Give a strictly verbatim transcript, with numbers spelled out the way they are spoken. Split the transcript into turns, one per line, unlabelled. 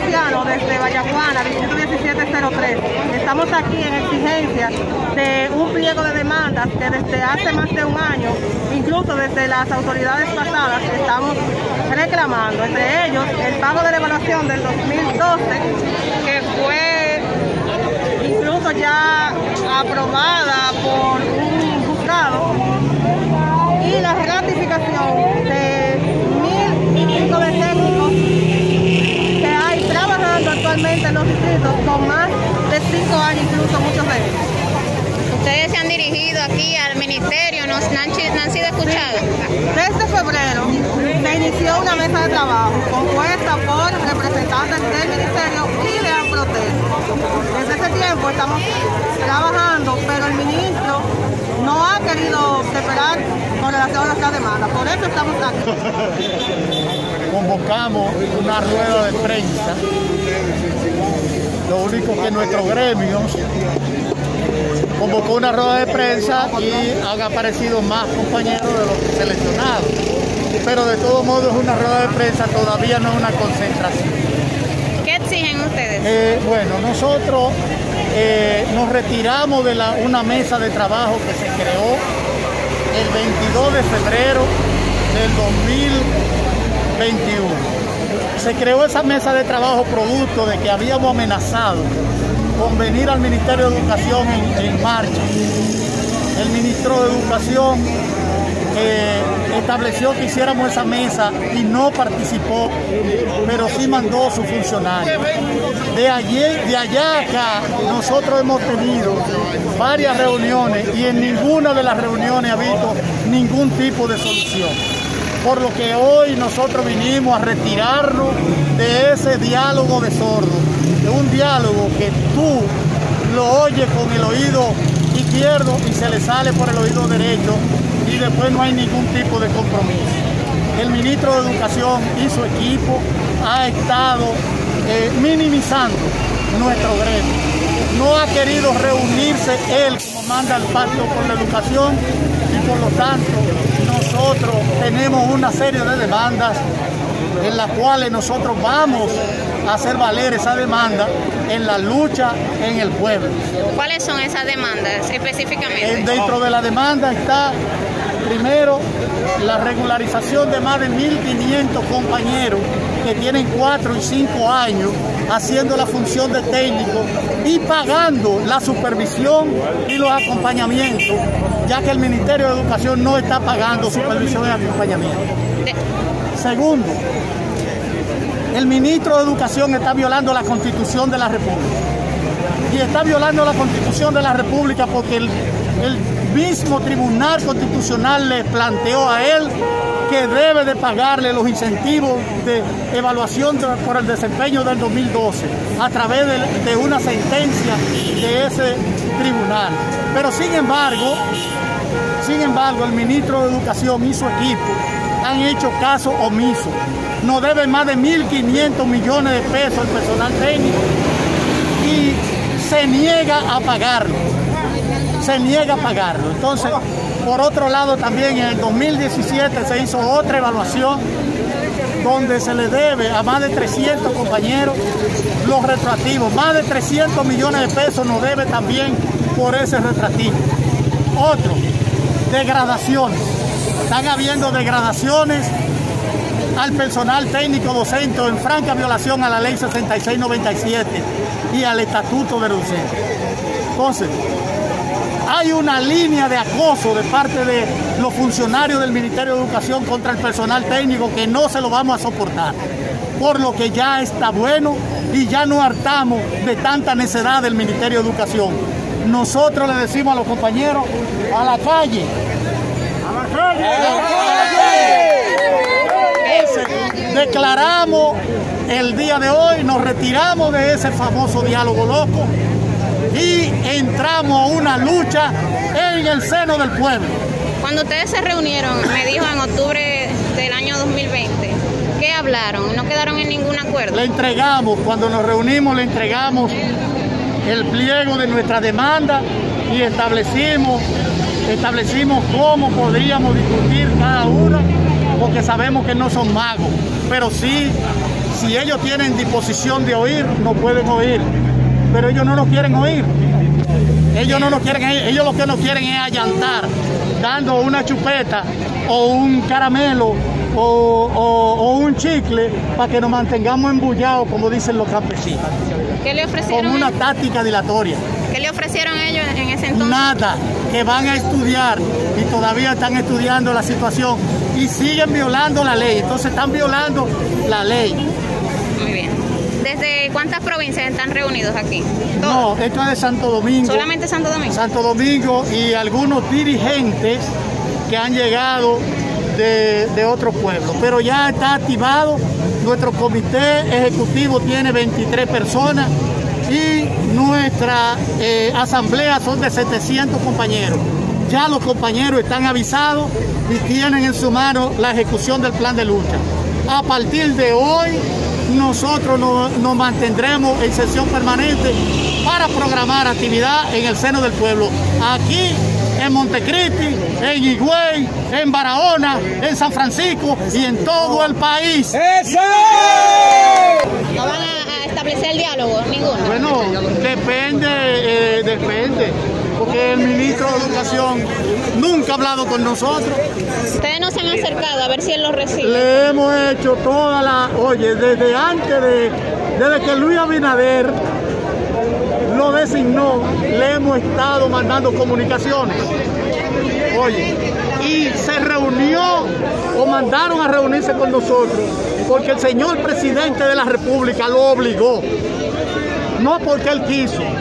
Dominicano desde Vallajuana, distrito diecisiete cero tres. Estamos aquí en exigencia de un pliego de demandas que desde hace más de un año, incluso desde las autoridades pasadas, estamos reclamando. Entre ellos, el pago de la evaluación del dos mil doce, que fue incluso ya aprobada por un juzgado, y la ratificación de mil y pico de técnicos que hay trabajando actualmente en los distritos con más de cinco años, incluso muchos de ellos.
Ustedes se han dirigido aquí al ministerio, ¿no, no, han, no han sido escuchados?
Sí. Desde febrero se inició una mesa de trabajo compuesta por representantes del ministerio y de AMPROTEC. Desde ese tiempo estamos trabajando, pero el ministro no ha querido separar con relación a nuestra demanda. Por eso estamos aquí.
Convocamos una rueda de prensa. Lo único que nuestro gremio convocó una rueda de prensa y han aparecido más compañeros de los seleccionados. Pero de todos modos es una rueda de prensa, todavía no es una concentración.
¿Qué exigen ustedes?
Eh, bueno, nosotros eh, nos retiramos de la, una mesa de trabajo que se creó el veintidós de febrero del dos mil veintiuno. Se creó esa mesa de trabajo producto de que habíamos amenazado con venir al Ministerio de Educación en, en marcha. El ministro de Educación eh, estableció que hiciéramos esa mesa y no participó, pero sí mandó su funcionario. De, allí, de allá acá nosotros hemos tenido varias reuniones y en ninguna de las reuniones ha habido ningún tipo de solución. Por lo que hoy nosotros vinimos a retirarnos de ese diálogo de sordos, de un diálogo que tú lo oyes con el oído izquierdo y se le sale por el oído derecho y después no hay ningún tipo de compromiso. El ministro de Educación y su equipo ha estado eh, minimizando nuestro gremio. No ha querido reunirse él como manda el Pacto por la Educación y por lo tanto nosotros tenemos una serie de demandas en las cuales nosotros vamos a hacer valer esa demanda en la lucha en el pueblo.
¿Cuáles son esas demandas específicamente?
Dentro de la demanda está, primero, la regularización de más de mil quinientos compañeros que tienen cuatro y cinco años haciendo la función de técnico y pagando la supervisión y los acompañamientos, ya que el Ministerio de Educación no está pagando supervisión y acompañamiento. Segundo, el ministro de Educación está violando la Constitución de la República. Y está violando la Constitución de la República porque el, el mismo Tribunal Constitucional le planteó a él que debe de pagarle los incentivos de evaluación de, por el desempeño del dos mil doce a través de, de una sentencia de ese tribunal. Pero sin embargo, sin embargo, el ministro de Educación y su equipo han hecho caso omiso. Nos debe más de mil quinientos millones de pesos el personal técnico y se niega a pagarlo. Se niega a pagarlo. Entonces, por otro lado, también en el dos mil diecisiete se hizo otra evaluación donde se le debe a más de trescientos compañeros los retroactivos. Más de trescientos millones de pesos nos debe también por ese retroactivo. Otro, degradaciones. Están habiendo degradaciones al personal técnico docente en franca violación a la ley sesenta y seis noventa y siete y al estatuto de docente. Entonces, hay una línea de acoso de parte de los funcionarios del Ministerio de Educación contra el personal técnico que no se lo vamos a soportar, por lo que ya está bueno y ya no hartamos de tanta necedad del Ministerio de Educación. Nosotros le decimos a los compañeros, a la calle. ¡A la calle! ¡A la calle! Declaramos el día de hoy, nos retiramos de ese famoso diálogo loco y entramos a una lucha en el seno del pueblo.
Cuando ustedes se reunieron, me dijo en octubre del año dos mil veinte, ¿qué hablaron? ¿No quedaron en ningún acuerdo?
Le entregamos, cuando nos reunimos, le entregamos el pliego de nuestra demanda y establecimos, establecimos cómo podríamos discutir cada una, porque sabemos que no son magos, pero sí Si ellos tienen disposición de oír, no pueden oír, pero ellos no nos quieren oír. Ellos no nos quieren oír, ellos lo que nos quieren es allantar, dando una chupeta o un caramelo o, o, o un chicle para que nos mantengamos embullados, como dicen los campesinos.
¿Qué le ofrecieron?
Como una táctica dilatoria.
¿Qué le ofrecieron ellos en ese entonces?
Nada, que van a estudiar y todavía están estudiando la situación y siguen violando la ley. Entonces están violando la ley.
Muy bien. ¿Desde cuántas provincias están reunidos aquí?
¿Todos? No, esto es de Santo Domingo.
¿Solamente Santo Domingo?
Santo Domingo y algunos dirigentes que han llegado de, de otros pueblos. Pero ya está activado, nuestro comité ejecutivo tiene veintitrés personas y nuestra eh, asamblea son de setecientos compañeros. Ya los compañeros están avisados y tienen en su mano la ejecución del plan de lucha. A partir de hoy, nosotros nos, nos mantendremos en sesión permanente para programar actividad en el seno del pueblo. Aquí, en Montecristi, en Higüey, en Barahona, en San Francisco y en todo el país.
¡Eso!
¿No van a, a establecer el diálogo? Ninguno.
Bueno, depende, eh, depende. Porque el ministro de Educación nunca ha hablado con nosotros.
Ustedes no se han acercado a ver si él los recibe.
Le hemos hecho toda la... Oye, desde antes de... Desde que Luis Abinader lo designó, le hemos estado mandando comunicaciones. Oye, y se reunió o mandaron a reunirse con nosotros porque el señor presidente de la República lo obligó. No porque él quiso.